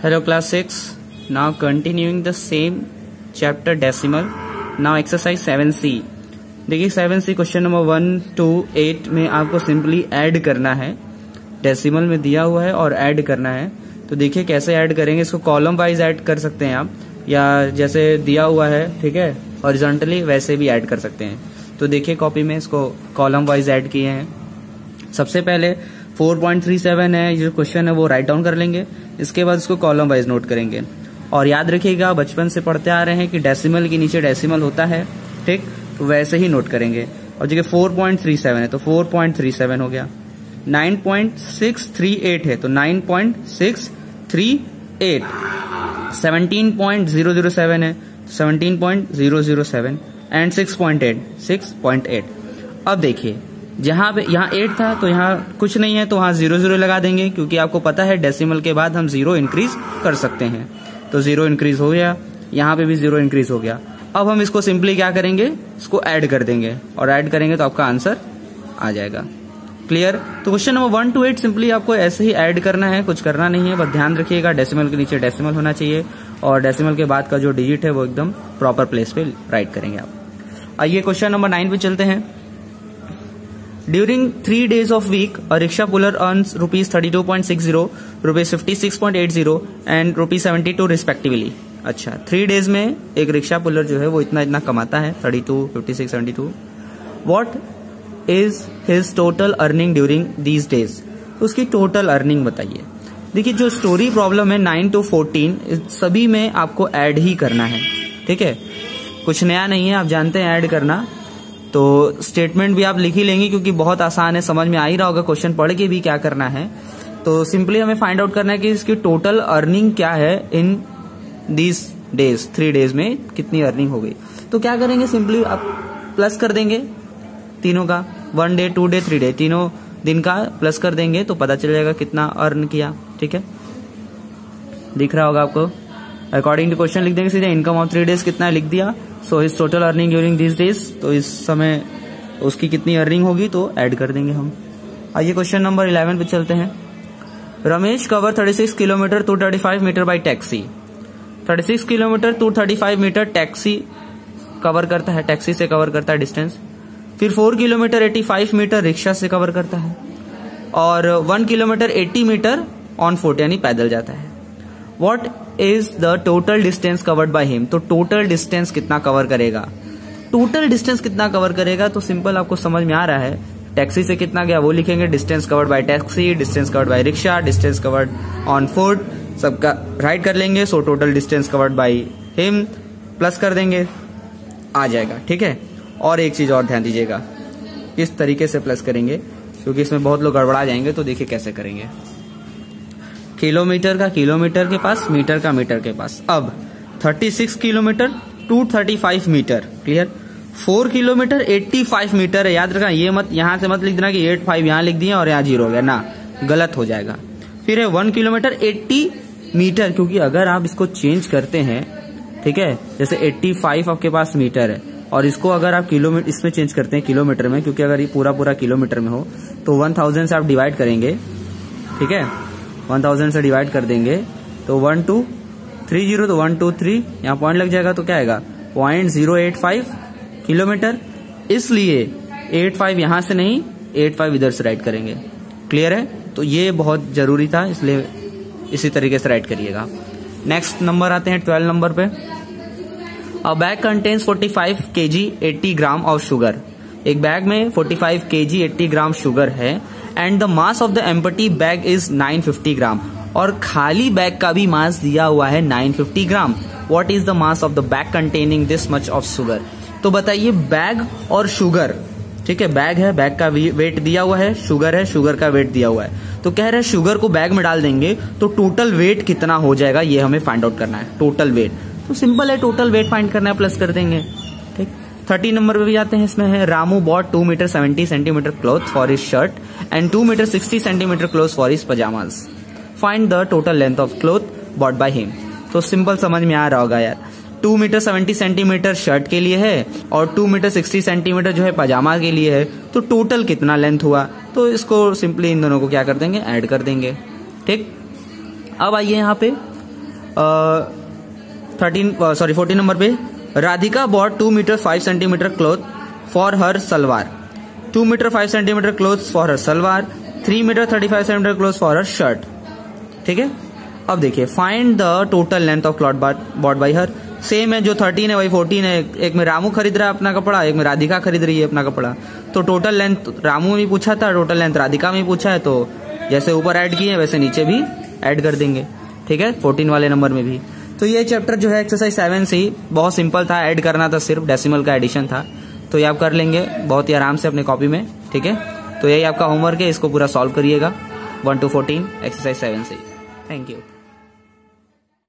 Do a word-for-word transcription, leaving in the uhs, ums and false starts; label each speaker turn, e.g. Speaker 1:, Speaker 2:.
Speaker 1: Hello class six. Now continuing the same chapter decimal. Now exercise seven C. देखिए seven C question number one two eight में आपको simply add करना है. Decimal में दिया हुआ है और ऐड करना है. तो देखिए कैसे ऐड करेंगे. इसको कॉलम वाइज ऐड कर सकते हैं आप, या जैसे दिया हुआ है ठीक है हॉरिजॉन्टली वैसे भी ऐड कर सकते हैं. तो देखिए कॉपी में इसको कॉलम वाइज ऐड किए हैं. सबसे पहले फोर पॉइंट थ्री सेवन है जो क्वेश्चन है वो राइट डाउन कर लेंगे. इसके बाद इसको कॉलम वाइज नोट करेंगे. और याद रखिएगा बचपन से पढ़ते आ रहे हैं कि डेसिमल के नीचे डेसिमल होता है, ठीक, तो वैसे ही नोट करेंगे. और देखिए फोर पॉइंट थ्री सेवन है तो फोर पॉइंट थ्री सेवन हो गया. Nine point six three eight है तो nine point six three eight. Seventeen point zero zero seven है seventeen point zero zero seven. And six point eight six point eight. अब देखिए जहां पे यहाँ एट था तो यहाँ कुछ नहीं है तो वहां जीरो जीरो लगा देंगे, क्योंकि आपको पता है डेसिमल के बाद हम जीरो इंक्रीज कर सकते हैं. तो जीरो इंक्रीज हो गया, यहाँ पे भी जीरो इंक्रीज हो गया. अब हम इसको सिंपली क्या करेंगे, इसको ऐड कर देंगे और ऐड करेंगे तो आपका आंसर आ जाएगा. क्लियर. तो question number one two eight simply आपको ऐसे ही ऐड करना है, कुछ करना नहीं है. बस ध्यान रखिएगा डेसिमल के नीचे डेसिमल होना चाहिए और डेसिमल के बाद का जो डिजिट है वो एकदम प्रॉपर प्लेस पे राइट करेंगे आप. आइए क्वेश्चन नंबर नाइन पे चलते हैं. During three days of week, a rickshaw puller earns rupees thirty-two point six zero, rupees fifty-six point eight zero and rupees seventy-two respectively. अच्छा, थ्री डेज में एक रिक्शा पुलर जो है वो इतना इतना कमाता है, thirty two, fifty six, seventy two. What is his total earning during these days? उसकी टोटल अर्निंग बताइए. देखिए जो स्टोरी प्रॉब्लम है नाइन टू फोर्टीन सभी में आपको ऐड ही करना है, ठीक है, कुछ नया नहीं है, आप जानते हैं ऐड करना. तो स्टेटमेंट भी आप लिख ही लेंगे क्योंकि बहुत आसान है, समझ में आ ही रहा होगा क्वेश्चन पढ़ के भी क्या करना है. तो सिंपली हमें फाइंड आउट करना है कि इसकी टोटल अर्निंग क्या है in these days, three days में कितनी अर्निंग हो गई. तो क्या करेंगे, सिंपली आप प्लस कर देंगे तीनों का, one day two day three day तीनों दिन का प्लस कर देंगे तो पता चल जाएगा कितना अर्न किया. ठीक है, दिख रहा होगा आपको. अकॉर्डिंग टू क्वेश्चन लिख देंगे सीधे. इनकम ऑफ थ्री डेज कितना लिख दिया. So his total earning during this days, तो इस समय उसकी कितनी अर्निंग होगी तो ऐड कर देंगे हम. आइए क्वेश्चन नंबर इलेवन पे चलते हैं. Ramesh cover thirty six kilometre two thirty five metre by taxi. Thirty six kilometre two thirty five metre taxi cover करता है, टैक्सी से कवर करता है डिस्टेंस. फिर four kilometre eighty five metre rickshaw से कवर करता है और one kilometre eighty metre on foot यानी पैदल जाता है. What is the total distance covered by him? तो टोटल डिस्टेंस कितना कवर करेगा. टोटल डिस्टेंस कितना कवर करेगा तो सिंपल आपको समझ में आ रहा है. टैक्सी से कितना गया वो लिखेंगे, distance covered by taxi, distance covered by rickshaw, distance covered on foot, सबका राइट कर लेंगे. So total distance covered by him plus कर देंगे, आ जाएगा. ठीक है. और एक चीज और ध्यान दीजिएगा, किस तरीके से प्लस करेंगे क्योंकि इसमें बहुत लोग गड़बड़ा जाएंगे. तो देखिए कैसे करेंगे. किलोमीटर का किलोमीटर के पास, मीटर का मीटर के पास. अब thirty six kilometre two thirty five metre. Clear. Four kilometre eighty five metre है. याद रखना, ये मत यहां से मत लिख देना कि एट फाइव यहां लिख दिया और यहाँ जीरो हो गया ना, गलत हो जाएगा. फिर है वन किलोमीटर एट्टी मीटर, क्योंकि अगर आप इसको चेंज करते हैं, ठीक है, जैसे एट्टी फाइव आपके पास मीटर है और इसको अगर आप किलोमीटर इसमें चेंज करते हैं किलोमीटर में, क्योंकि अगर ये पूरा पूरा किलोमीटर में हो तो वन थाउजेंड से आप डिवाइड करेंगे. ठीक है, वन थाउजेंड से डिवाइड कर देंगे तो वन टू थ्री जीरो तो वन टू थ्री यहाँ पॉइंट लग जाएगा तो क्या आएगा, point zero eight five kilometre. इसलिए एट फाइव यहां से नहीं, एट फाइव इधर से राइट करेंगे. क्लियर है. तो ये बहुत जरूरी था, इसलिए इसी तरीके से राइट करिएगा. नेक्स्ट नंबर आते हैं ट्वेल्व नंबर पे. A bag contains forty five KG eighty gram of sugar. एक बैग में forty five KG eighty gram sugar है and the mass of the empty bag is nine fifty gram. और खाली bag का भी mass दिया हुआ है nine fifty gram. What is the mass of the bag containing this much of sugar. तो बताइए बैग और शुगर, ठीक है, बैग है, बैग का वेट दिया हुआ है, शुगर है, शुगर का वेट दिया हुआ है. तो कह रहे हैं शुगर को बैग में डाल देंगे तो टोटल वेट कितना हो जाएगा ये हमें फाइंड आउट करना है. टोटल वेट तो सिंपल है, टोटल वेट फाइंड करना है, प्लस कर देंगे. ठीक. थर्टी नंबर पे भी आते हैं. इसमें है Ramu bought two metre seventy centimetre cloth for his shirt and two metre sixty centimetre cloth for his pyjamas. Find the total length of cloth bought by him. तो सिंपल समझ में आ रहा होगा यार, two metre seventy centimetre shirt के लिए है और टू मीटर सिक्सटी सेंटीमीटर जो है पजामा के लिए है. तो टोटल कितना लेंथ हुआ तो इसको सिंपली इन दोनों को क्या कर देंगे, ऐड कर देंगे. ठीक. अब आइए यहाँ पे थर्टीन सॉरी फोर्टीन नंबर पे, Radhika bought two metre five centimetre cloth for her salwar, two metre five centimetre cloth for her salwar, three metre thirty five centimetre cloth for her shirt. ठीक है, अब देखिए find the total length of cloth bought by her. Same है, जो thirteen है वही fourteen है। एक में रामू खरीद रहा है अपना कपड़ा, एक में राधिका खरीद रही है अपना कपड़ा। तो टोटल लेंथ रामू में भी पूछा था, टोटल लेंथ राधिका में भी पूछा है, तो जैसे ऊपर ऐड किए वैसे नीचे भी ऐड कर देंगे। ठीक है, फोर्टीन वाले नंबर में भी। तो ये चैप्टर जो है एक्सरसाइज सेवन सी बहुत सिंपल था, ऐड करना था, सिर्फ डेसिमल का एडिशन था। तो ये आप कर लेंगे बहुत ही आराम से अपने कॉपी में। ठीक है, तो यही आपका होमवर्क है, इसको पूरा सॉल्व करिएगा one to fourteen exercise seven C. Thank you.